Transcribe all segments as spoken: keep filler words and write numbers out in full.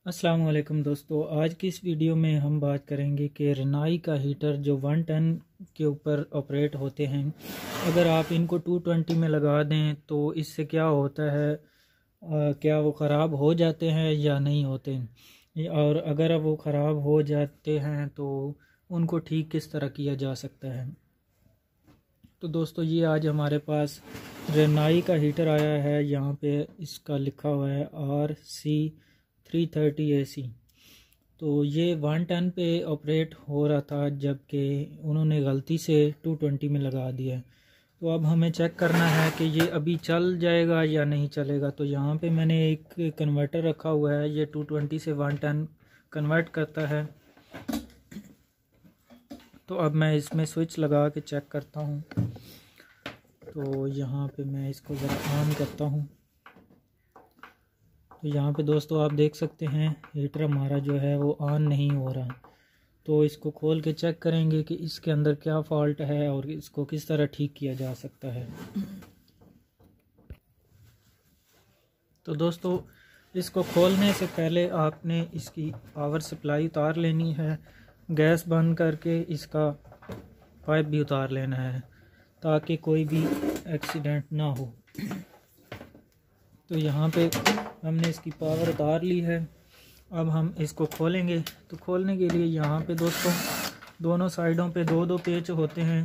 अस्सलाम वालेकुम दोस्तों, आज की इस वीडियो में हम बात करेंगे कि रिनाई का हीटर जो वन टन के ऊपर ऑपरेट होते हैं, अगर आप इनको टू ट्वेंटी में लगा दें तो इससे क्या होता है, आ, क्या वो ख़राब हो जाते हैं या नहीं होते, और अगर वो ख़राब हो जाते हैं तो उनको ठीक किस तरह किया जा सकता है। तो दोस्तों, ये आज हमारे पास रिनाई का हीटर आया है। यहाँ पे इसका लिखा हुआ है R C three thirty A C. तो ये वन टन पे ऑपरेट हो रहा था, जबकि उन्होंने गलती से टू ट्वेंटी में लगा दिया है। तो अब हमें चेक करना है कि ये अभी चल जाएगा या नहीं चलेगा। तो यहाँ पे मैंने एक कन्वर्टर रखा हुआ है, ये टू ट्वेंटी से वन टन कन्वर्ट करता है। तो अब मैं इसमें स्विच लगा के चेक करता हूँ। तो यहाँ पे मैं इसको ज़रा ऑन करता हूँ। तो यहाँ पे दोस्तों आप देख सकते हैं हीटर हमारा जो है वो ऑन नहीं हो रहा। तो इसको खोल के चेक करेंगे कि इसके अंदर क्या फॉल्ट है और इसको किस तरह ठीक किया जा सकता है। तो दोस्तों, इसको खोलने से पहले आपने इसकी पावर सप्लाई उतार लेनी है। गैस बंद करके इसका पाइप भी उतार लेना है ताकि कोई भी एक्सीडेंट ना हो। तो यहाँ पे हमने इसकी पावर उतार ली है। अब हम इसको खोलेंगे। तो खोलने के लिए यहाँ पे दोस्तों दोनों साइडों पे दो दो पेच होते हैं,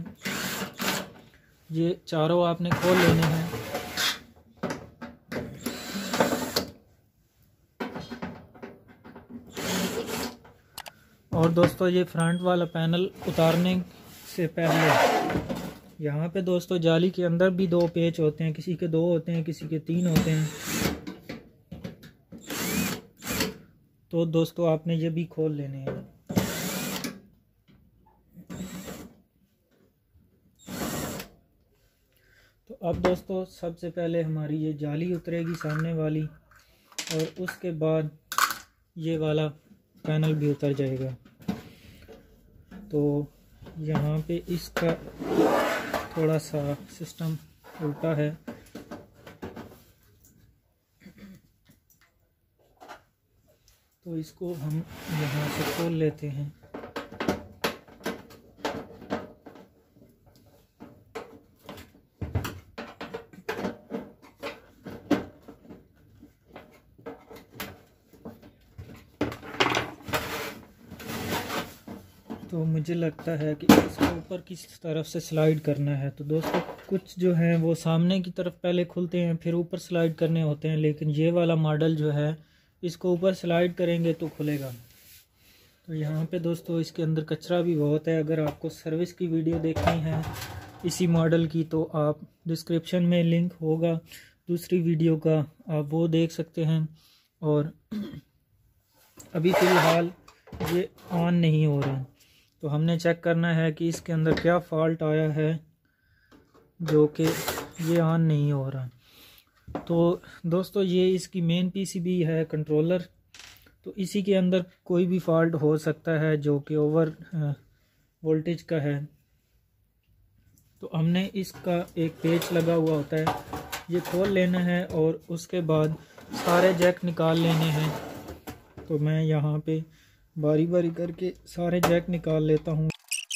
ये चारों आपने खोल लेने हैं। और दोस्तों, ये फ्रंट वाला पैनल उतारने से पहले यहाँ पे दोस्तों जाली के अंदर भी दो पेच होते हैं, किसी के दो होते हैं, किसी के तीन होते हैं। तो दोस्तों आपने ये भी खोल लेने हैं। तो अब दोस्तों सबसे पहले हमारी ये जाली उतरेगी सामने वाली, और उसके बाद ये वाला पैनल भी उतर जाएगा। तो यहाँ पे इसका थोड़ा सा सिस्टम उल्टा है। तो इसको हम यहाँ से खोल लेते हैं। तो मुझे लगता है कि इसको ऊपर किस तरफ से स्लाइड करना है। तो दोस्तों, कुछ जो हैं वो सामने की तरफ पहले खुलते हैं, फिर ऊपर स्लाइड करने होते हैं, लेकिन ये वाला मॉडल जो है इसको ऊपर स्लाइड करेंगे तो खुलेगा। तो यहाँ पे दोस्तों इसके अंदर कचरा भी बहुत है। अगर आपको सर्विस की वीडियो देखनी है इसी मॉडल की तो आप डिस्क्रिप्शन में लिंक होगा दूसरी वीडियो का, आप वो देख सकते हैं। और अभी फ़िलहाल ये ऑन नहीं हो रहा। तो हमने चेक करना है कि इसके अंदर क्या फॉल्ट आया है जो कि ये ऑन नहीं हो रहा। तो दोस्तों, ये इसकी मेन पीसीबी है, कंट्रोलर। तो इसी के अंदर कोई भी फॉल्ट हो सकता है जो कि ओवर वोल्टेज का है। तो हमने इसका एक पेच लगा हुआ होता है, ये खोल लेना है और उसके बाद सारे जैक निकाल लेने हैं। तो मैं यहाँ पे बारी बारी करके सारे जैक निकाल लेता हूँ।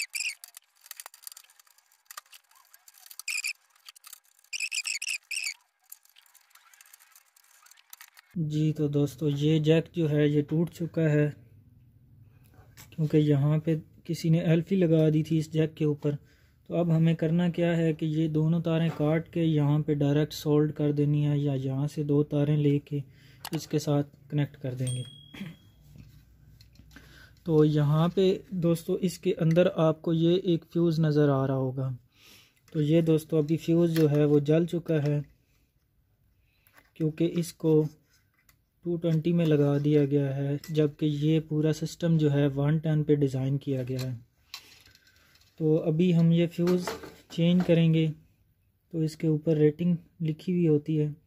जी तो दोस्तों, ये जैक जो है ये टूट चुका है, क्योंकि यहाँ पे किसी ने एल्फी लगा दी थी इस जैक के ऊपर। तो अब हमें करना क्या है कि ये दोनों तारें काट के यहाँ पे डायरेक्ट सोल्ड कर देनी है, या यहाँ से दो तारें लेके इसके साथ कनेक्ट कर देंगे। तो यहाँ पे दोस्तों इसके अंदर आपको ये एक फ्यूज़ नज़र आ रहा होगा। तो ये दोस्तों अभी फ्यूज़ जो है वो जल चुका है, क्योंकि इसको टू ट्वेंटी में लगा दिया गया है, जबकि ये पूरा सिस्टम जो है वन टन पे डिज़ाइन किया गया है। तो अभी हम ये फ्यूज़ चेंज करेंगे। तो इसके ऊपर रेटिंग लिखी हुई होती है।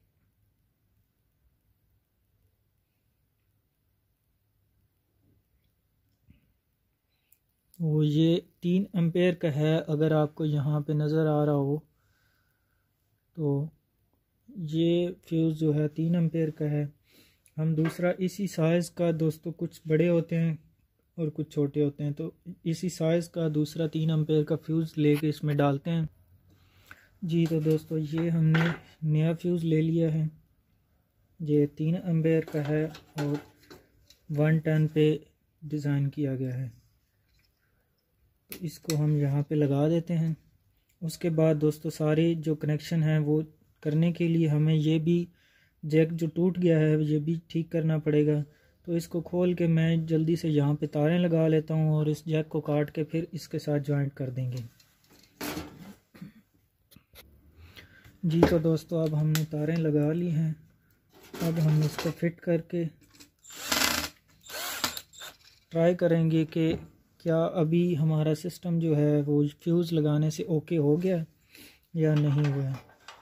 वो ये तीन एम्पेयर का है, अगर आपको यहाँ पे नज़र आ रहा हो तो ये फ्यूज़ जो है तीन एम्पेयर का है। हम दूसरा इसी साइज़ का दोस्तों, कुछ बड़े होते हैं और कुछ छोटे होते हैं, तो इसी साइज़ का दूसरा तीन एम्पेयर का फ्यूज़ लेके इसमें डालते हैं। जी तो दोस्तों ये हमने नया फ्यूज़ ले लिया है, ये तीन एम्पेयर का है और वन टेन पे डिज़ाइन किया गया है। तो इसको हम यहाँ पे लगा देते हैं। उसके बाद दोस्तों सारे जो कनेक्शन हैं वो करने के लिए हमें ये भी जैक जो टूट गया है ये भी ठीक करना पड़ेगा। तो इसको खोल के मैं जल्दी से यहाँ पे तारें लगा लेता हूँ और इस जैक को काट के फिर इसके साथ जॉइंट कर देंगे। जी तो दोस्तों अब हमने तारें लगा ली हैं, अब हम इसको फिट करके ट्राई करेंगे कि क्या अभी हमारा सिस्टम जो है वो फ्यूज़ लगाने से ओके हो गया या नहीं हुआ।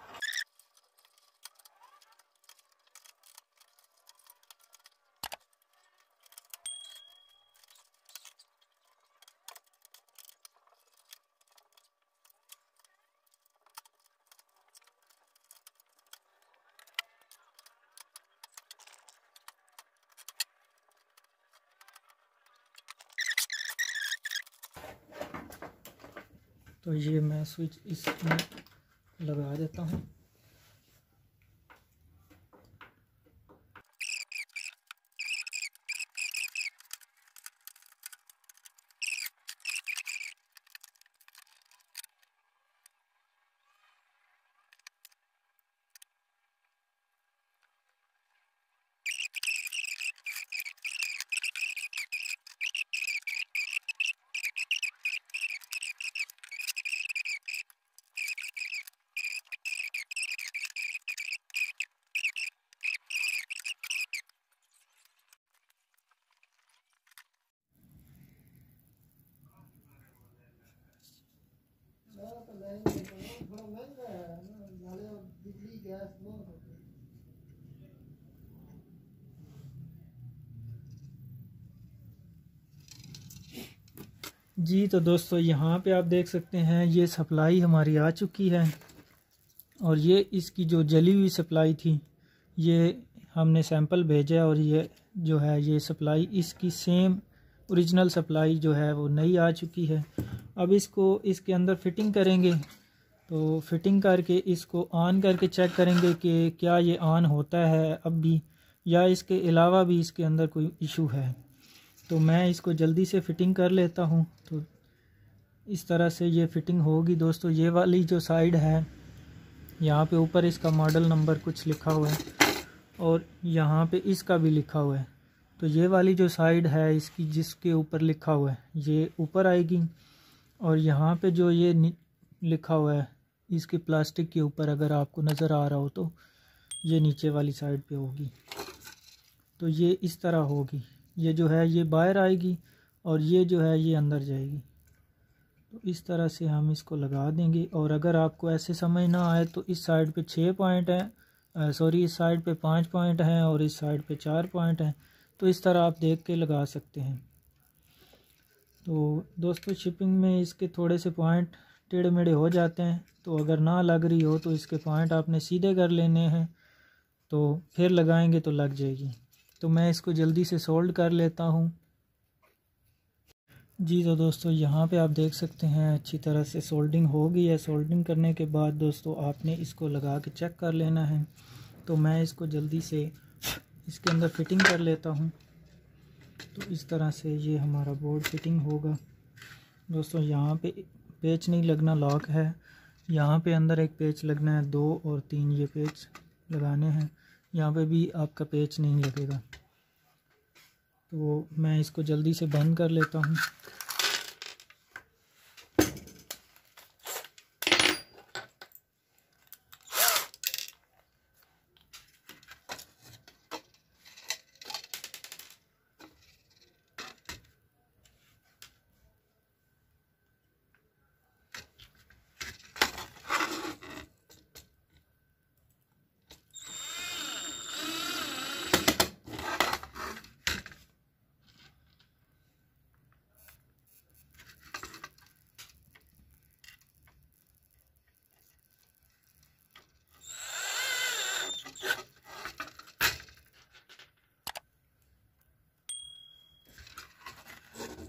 तो ये मैं स्विच इसमें लगा देता हूँ। जी तो दोस्तों यहाँ पे आप देख सकते हैं ये सप्लाई हमारी आ चुकी है और ये इसकी जो जली हुई सप्लाई थी ये हमने सैंपल भेजा और ये जो है ये सप्लाई इसकी सेम ओरिजिनल सप्लाई जो है वो नई आ चुकी है। अब इसको इसके अंदर फिटिंग करेंगे, तो फिटिंग करके इसको ऑन करके चेक करेंगे कि क्या ये ऑन होता है अब भी या इसके अलावा भी इसके अंदर कोई इशू है। तो मैं इसको जल्दी से फिटिंग कर लेता हूँ। तो इस तरह से ये फिटिंग होगी दोस्तों। ये वाली जो साइड है यहाँ पे ऊपर इसका मॉडल नंबर कुछ लिखा हुआ है और यहाँ पे इसका भी लिखा हुआ है। तो ये वाली जो साइड है इसकी जिसके ऊपर लिखा हुआ है ये ऊपर आएगी और यहाँ पे जो ये लिखा हुआ है इसकी प्लास्टिक के ऊपर अगर आपको नज़र आ रहा हो तो ये नीचे वाली साइड पे होगी। तो ये इस तरह होगी, ये जो है ये बाहर आएगी और ये जो है ये अंदर जाएगी। तो इस तरह से हम इसको लगा देंगे। और अगर आपको ऐसे समझ ना आए तो इस साइड पे छः पॉइंट है, सॉरी इस साइड पे पाँच पॉइंट हैं और इस साइड पे चार पॉइंट हैं। तो इस तरह आप देख के लगा सकते हैं। तो दोस्तों शिपिंग में इसके थोड़े से पॉइंट टेढ़े मेढ़े हो जाते हैं, तो अगर ना लग रही हो तो इसके पॉइंट आपने सीधे कर लेने हैं, तो फिर लगाएंगे तो लग जाएगी। तो मैं इसको जल्दी से सोल्ड कर लेता हूँ। जी तो दोस्तों यहाँ पे आप देख सकते हैं अच्छी तरह से सोल्डिंग हो गई है। सोल्डिंग करने के बाद दोस्तों आपने इसको लगा के चेक कर लेना है। तो मैं इसको जल्दी से इसके अंदर फिटिंग कर लेता हूँ। तो इस तरह से ये हमारा बोर्ड फिटिंग होगा दोस्तों। यहाँ पे पेच नहीं लगना, लॉक है। यहाँ पे अंदर एक पेच लगना है, दो और तीन ये पेच लगाने हैं। यहाँ पे भी आपका पेच नहीं लगेगा। तो मैं इसको जल्दी से बंद कर लेता हूँ।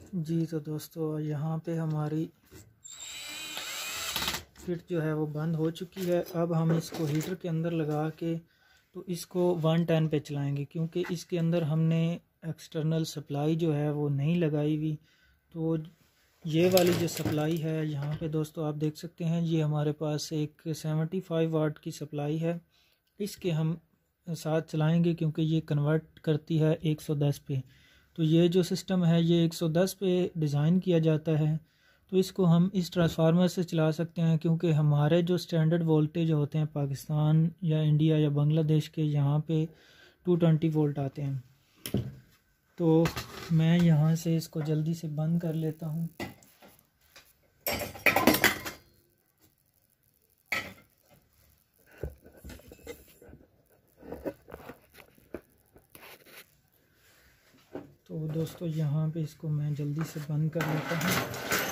जी तो दोस्तों, यहाँ पे हमारी फिट जो है वो बंद हो चुकी है। अब हम इसको हीटर के अंदर लगा के तो इसको वन टेन पे चलाएंगे, क्योंकि इसके अंदर हमने एक्सटर्नल सप्लाई जो है वो नहीं लगाई हुई। तो ये वाली जो सप्लाई है यहाँ पे दोस्तों आप देख सकते हैं, ये हमारे पास एक सेवेंटी फाइव वाट की सप्लाई है। इसके हम साथ चलाएंगे क्योंकि ये कन्वर्ट करती है एक सौ दस पे। तो ये जो सिस्टम है ये एक सौ दस पे डिज़ाइन किया जाता है। तो इसको हम इस ट्रांसफार्मर से चला सकते हैं, क्योंकि हमारे जो स्टैंडर्ड वोल्टेज होते हैं पाकिस्तान या इंडिया या बांग्लादेश के, यहाँ पे टू ट्वेंटी वोल्ट आते हैं। तो मैं यहाँ से इसको जल्दी से बंद कर लेता हूँ। तो दोस्तों यहाँ पे इसको मैं जल्दी से बंद कर लेता हूँ।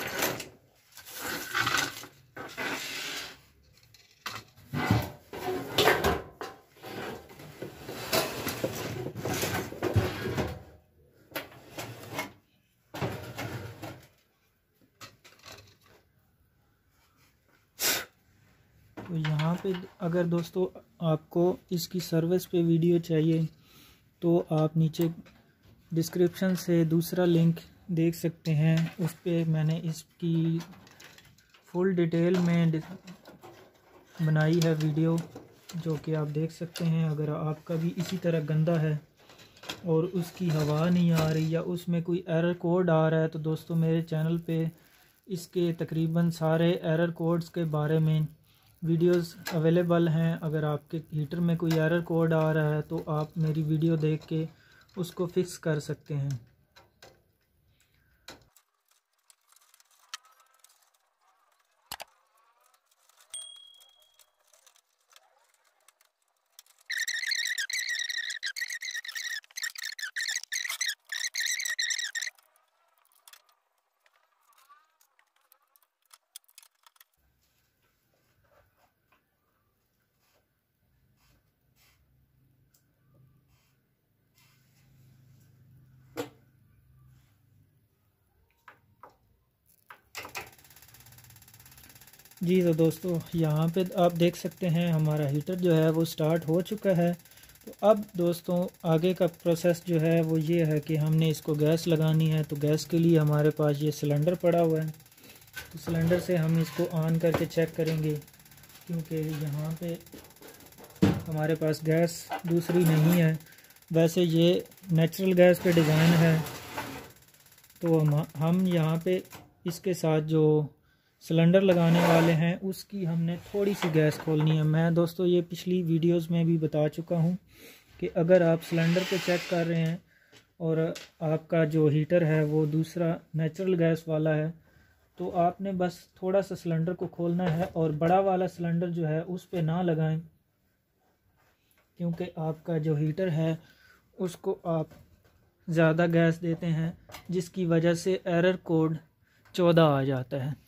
तो यहाँ पे अगर दोस्तों आपको इसकी सर्विस पे वीडियो चाहिए तो आप नीचे डिस्क्रिप्शन से दूसरा लिंक देख सकते हैं। उस पे मैंने इसकी फुल डिटेल में बनाई है वीडियो, जो कि आप देख सकते हैं। अगर आपका भी इसी तरह गंदा है और उसकी हवा नहीं आ रही या उसमें कोई एरर कोड आ रहा है, तो दोस्तों मेरे चैनल पे इसके तकरीबन सारे एरर कोड्स के बारे में वीडियोस अवेलेबल हैं। अगर आपके हीटर में कोई एरर कोड आ रहा है तो आप मेरी वीडियो देख के उसको फिक्स कर सकते हैं। जी तो दोस्तों यहाँ पे आप देख सकते हैं हमारा हीटर जो है वो स्टार्ट हो चुका है। तो अब दोस्तों आगे का प्रोसेस जो है वो ये है कि हमने इसको गैस लगानी है। तो गैस के लिए हमारे पास ये सिलेंडर पड़ा हुआ है। तो सिलेंडर से हम इसको ऑन करके चेक करेंगे, क्योंकि यहाँ पे हमारे पास गैस दूसरी नहीं है। वैसे ये नेचुरल गैस पे डिज़ाइन है। तो हम हम यहाँ पे इसके साथ जो सिलेंडर लगाने वाले हैं उसकी हमने थोड़ी सी गैस खोलनी है। मैं दोस्तों ये पिछली वीडियोस में भी बता चुका हूँ कि अगर आप सिलेंडर को चेक कर रहे हैं और आपका जो हीटर है वो दूसरा नेचुरल गैस वाला है, तो आपने बस थोड़ा सा सिलेंडर को खोलना है और बड़ा वाला सिलेंडर जो है उस पे ना लगाएं, क्योंकि आपका जो हीटर है उसको आप ज़्यादा गैस देते हैं, जिसकी वजह से एरर कोड चौदह आ जाता है।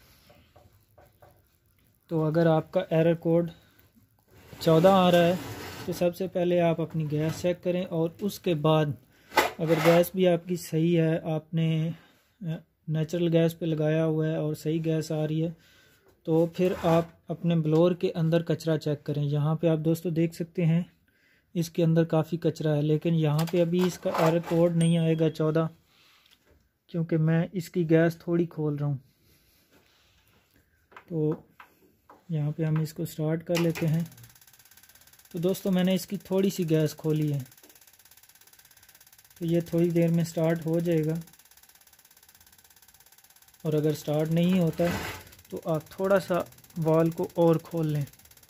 तो अगर आपका एरर कोड चौदह आ रहा है तो सबसे पहले आप अपनी गैस चेक करें, और उसके बाद अगर गैस भी आपकी सही है, आपने नेचुरल गैस पे लगाया हुआ है और सही गैस आ रही है, तो फिर आप अपने ब्लोअर के अंदर कचरा चेक करें। यहाँ पे आप दोस्तों देख सकते हैं इसके अंदर काफ़ी कचरा है, लेकिन यहाँ पे अभी इसका एरर कोड नहीं आएगा चौदह, क्योंकि मैं इसकी गैस थोड़ी खोल रहा हूँ। तो यहाँ पे हम इसको स्टार्ट कर लेते हैं। तो दोस्तों मैंने इसकी थोड़ी सी गैस खोली है, तो ये थोड़ी देर में स्टार्ट हो जाएगा। और अगर स्टार्ट नहीं होता तो आप थोड़ा सा वाल्व को और खोल लें।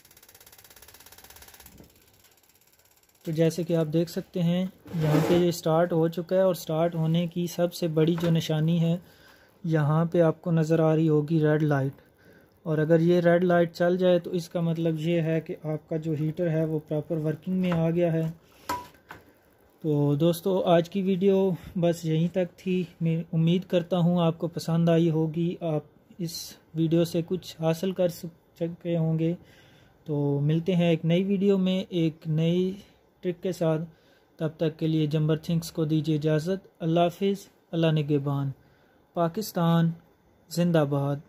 तो जैसे कि आप देख सकते हैं यहाँ पे ये स्टार्ट हो चुका है, और स्टार्ट होने की सबसे बड़ी जो निशानी है यहाँ पे आपको नज़र आ रही होगी रेड लाइट। और अगर ये रेड लाइट चल जाए तो इसका मतलब ये है कि आपका जो हीटर है वो प्रॉपर वर्किंग में आ गया है। तो दोस्तों आज की वीडियो बस यहीं तक थी। मैं उम्मीद करता हूँ आपको पसंद आई होगी, आप इस वीडियो से कुछ हासिल कर सके होंगे। तो मिलते हैं एक नई वीडियो में एक नई ट्रिक के साथ। तब तक के लिए जंबर थिंग्स को दीजिए इजाज़त। अल्लाह हाफिज़, अल्लाह निगहबान। पाकिस्तान जिंदाबाद।